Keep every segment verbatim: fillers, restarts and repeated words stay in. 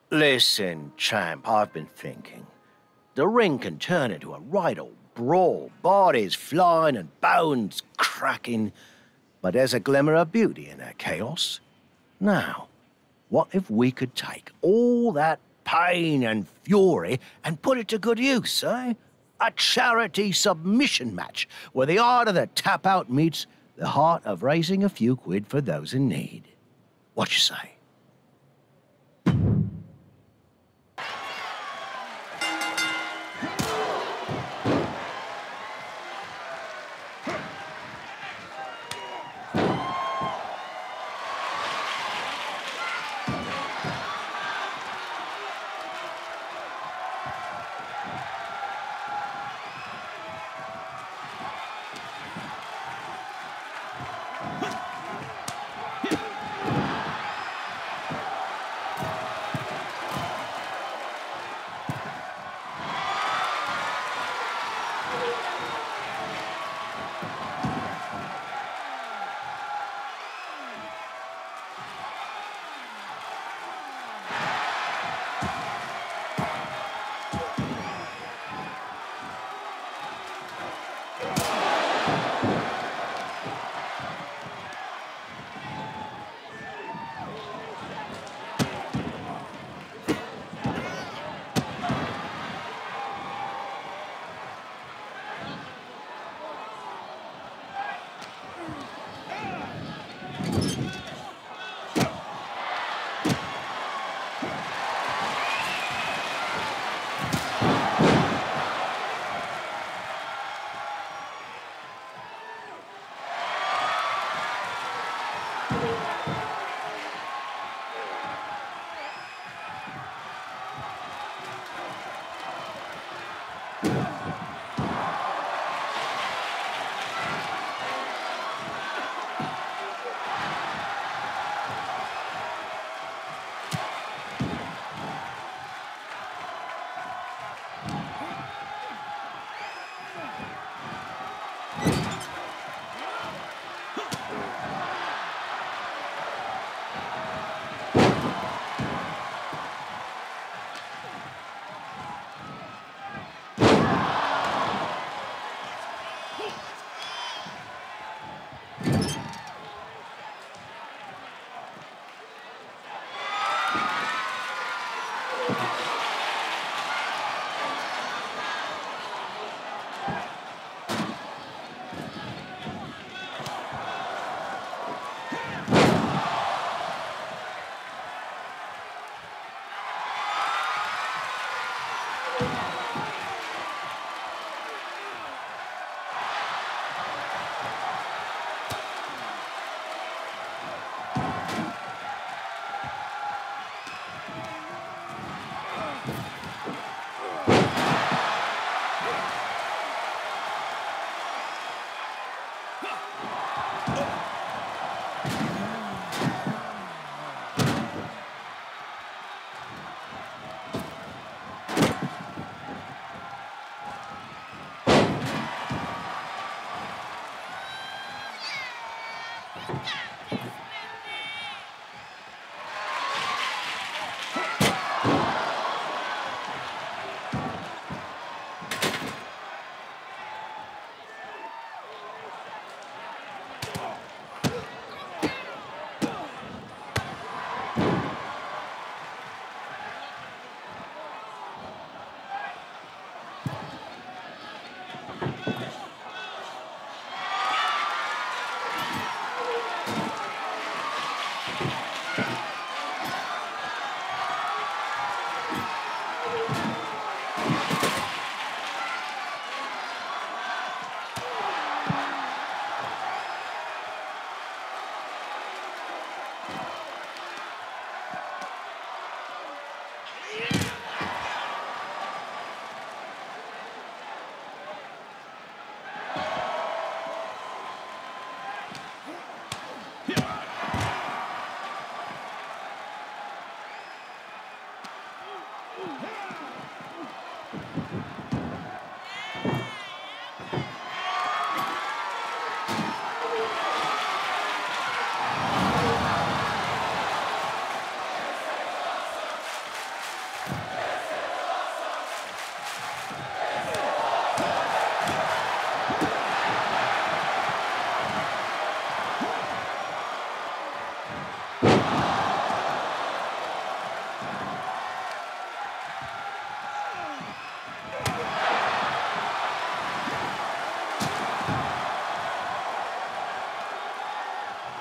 Listen, champ, I've been thinking. The ring can turn into a right old brawl, bodies flying and bones cracking, but there's a glimmer of beauty in that chaos. Now, what if we could take all that pain and fury and put it to good use, eh? A charity submission match where the art of the tap-out meets the heart of raising a few quid for those in need. What you say?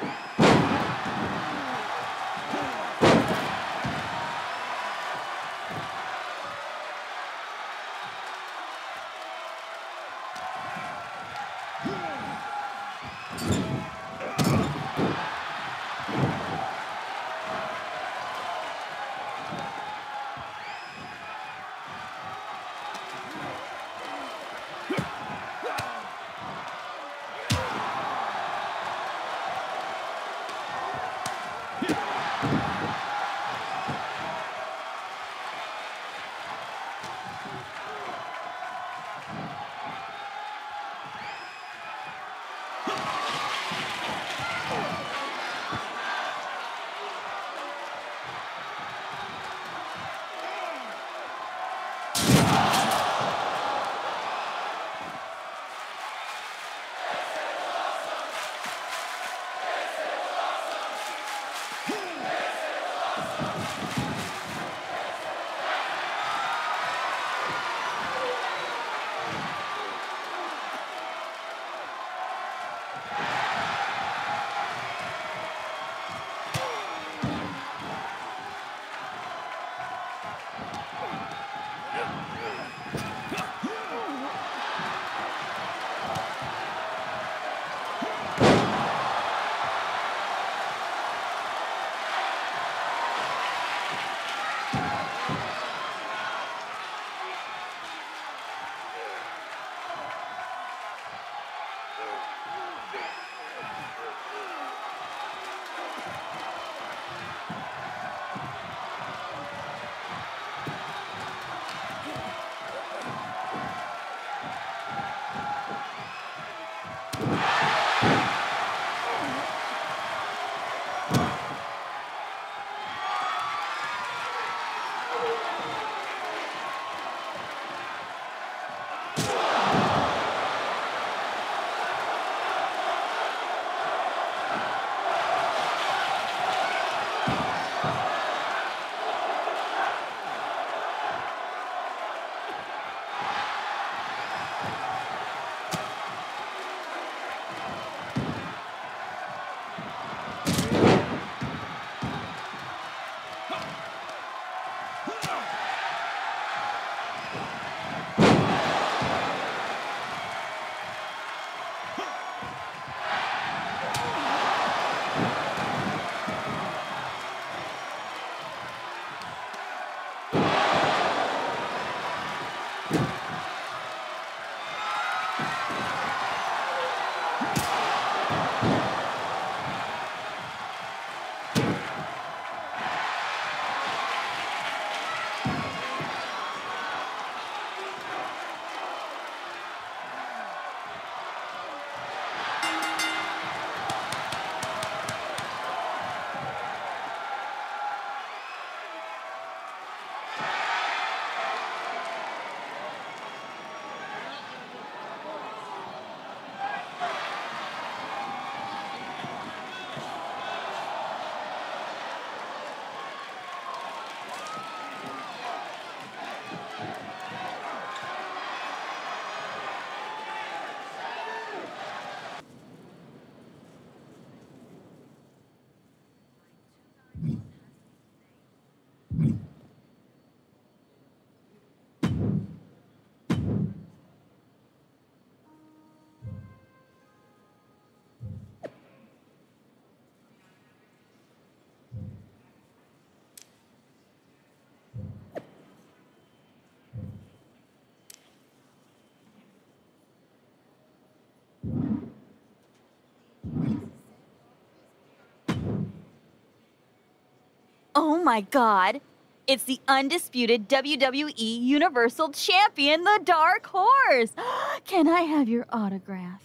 Oh my god! It's the undisputed W W E Universal Champion, the Dark Horse! Can I have your autograph?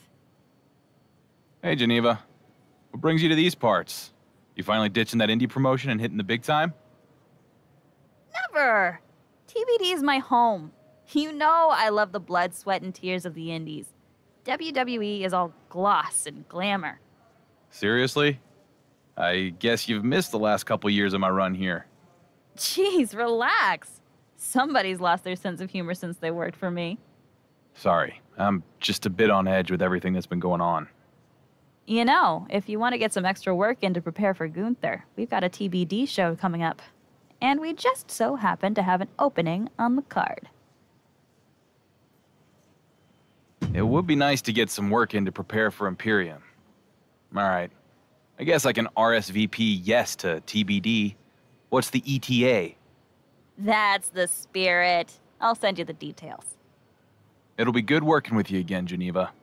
Hey, Geneva. What brings you to these parts? You finally ditching that indie promotion and hitting the big time? Never! T B D is my home. You know I love the blood, sweat, and tears of the indies. W W E is all gloss and glamour. Seriously? I guess you've missed the last couple years of my run here. Jeez, relax. Somebody's lost their sense of humor since they worked for me. Sorry, I'm just a bit on edge with everything that's been going on. You know, if you want to get some extra work in to prepare for Gunther, we've got a T B D show coming up. And we just so happen to have an opening on the card. It would be nice to get some work in to prepare for Imperium. All right. I guess I can R S V P yes to T B D. What's the E T A? That's the spirit. I'll send you the details. It'll be good working with you again, Geneva.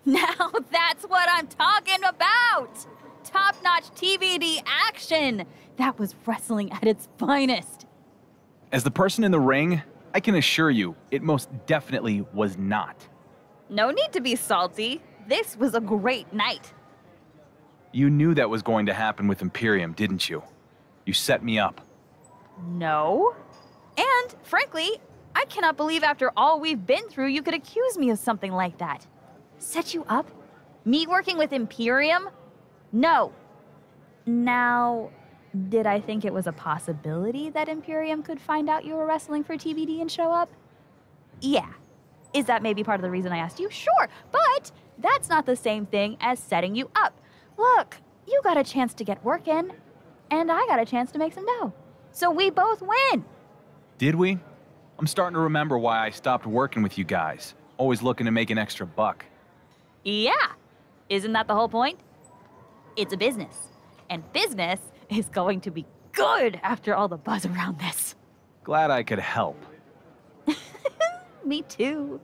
Now that's what I'm talking about! Top-notch T B D action! That was wrestling at its finest. As the person in the ring, I can assure you, it most definitely was not. No need to be salty. This was a great night. You knew that was going to happen with Imperium, didn't you? You set me up. No. And, frankly, I cannot believe after all we've been through you could accuse me of something like that. Set you up? Me working with Imperium? No. Now, did I think it was a possibility that Imperium could find out you were wrestling for T B D and show up? Yeah. Is that maybe part of the reason I asked you? Sure, but that's not the same thing as setting you up. Look, you got a chance to get work in, and I got a chance to make some dough. So we both win. Did we? I'm starting to remember why I stopped working with you guys. Always looking to make an extra buck. Yeah. Isn't that the whole point? It's a business. And business is going to be good after all the buzz around this. Glad I could help. Me too.